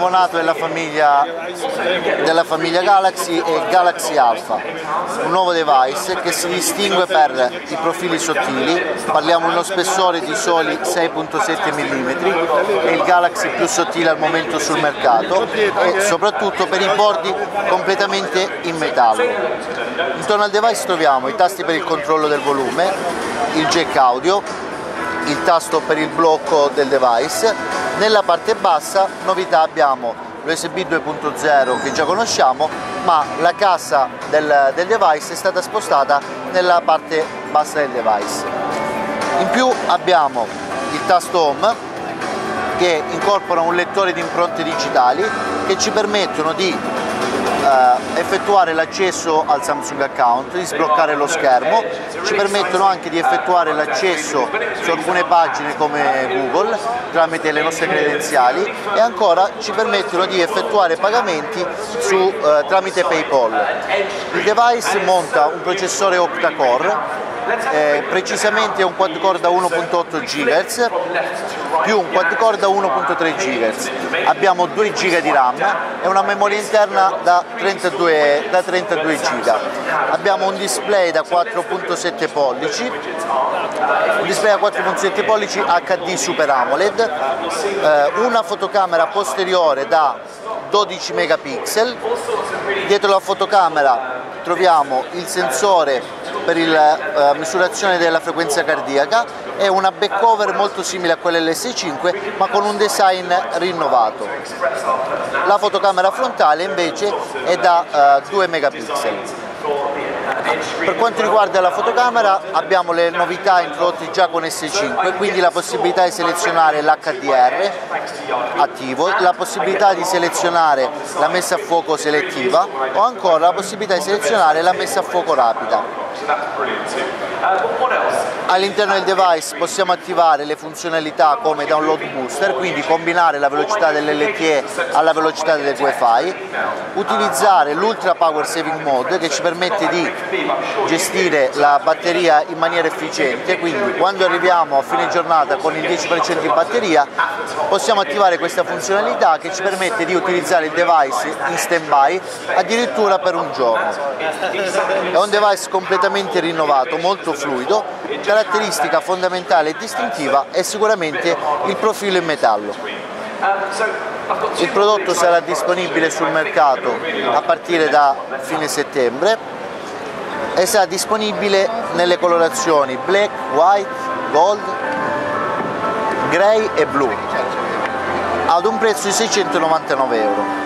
nuovo nato della famiglia Galaxy è Galaxy Alpha, un nuovo device che si distingue per i profili sottili, parliamo di uno spessore di soli 6.7 mm, è il Galaxy più sottile al momento sul mercato e soprattutto per i bordi completamente in metallo. Intorno al device troviamo i tasti per il controllo del volume, il jack audio, il tasto per il blocco del device. Nella parte bassa, novità, abbiamo l'USB 2.0 che già conosciamo, ma la cassa del device è stata spostata nella parte bassa del device. In più abbiamo il tasto home che incorpora un lettore di impronte digitali che ci permettono di effettuare l'accesso al Samsung account, di sbloccare lo schermo, ci permettono anche di effettuare l'accesso su alcune pagine come Google tramite le nostre credenziali e ancora ci permettono di effettuare pagamenti tramite PayPal. Il device monta un processore octa-core, precisamente un quad-core da 1.8 GHz più un quad-core da 1.3 GHz. Abbiamo 2 GB di RAM e una memoria interna da 32 GB. Abbiamo un display da 4.7 pollici, HD Super AMOLED, una fotocamera posteriore da 12 megapixel. Dietro la fotocamera troviamo il sensore per la misurazione della frequenza cardiaca e una back cover molto simile a quella dell'S5 ma con un design rinnovato. La fotocamera frontale invece è da 2 megapixel. Per quanto riguarda la fotocamera abbiamo le novità introdotte già con S5, quindi la possibilità di selezionare l'HDR attivo, la possibilità di selezionare la messa a fuoco selettiva o ancora la possibilità di selezionare la messa a fuoco rapida. All'interno del device possiamo attivare le funzionalità come download booster, quindi combinare la velocità dell'LTE alla velocità del Wi-Fi, utilizzare l'Ultra Power Saving Mode che ci permette di gestire la batteria in maniera efficiente, quindi quando arriviamo a fine giornata con il 10% di batteria possiamo attivare questa funzionalità che ci permette di utilizzare il device in stand-by addirittura per un giorno. È un device completamente rinnovato, molto fluido, caratteristica fondamentale e distintiva è sicuramente il profilo in metallo. Il prodotto sarà disponibile sul mercato a partire da fine settembre e sarà disponibile nelle colorazioni black, white, gold, grey e blu ad un prezzo di 699 euro.